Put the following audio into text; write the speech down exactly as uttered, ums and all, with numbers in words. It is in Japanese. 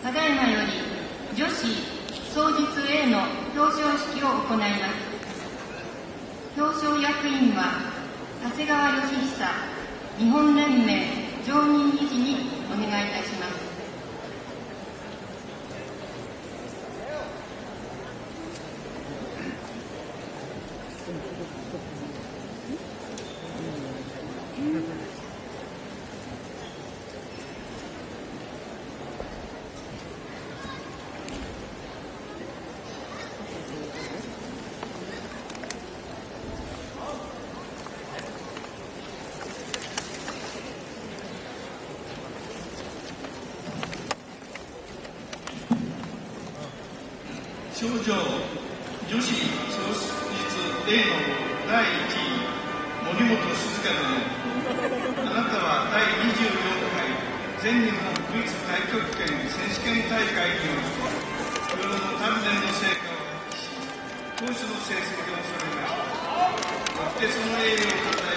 ただいまより女子双日 A の表彰式を行います。表彰役員は長谷川義久日本連盟常任理事にお願いいたします。 賞状、女子少日 A のだいいちい、森本静香殿。あなたはだいにじゅうよんかい全日本クイズ太極拳選手権大会において、日頃の鍛錬の成果を発揮し、当初の成績を収めました。よってその栄誉をたたえ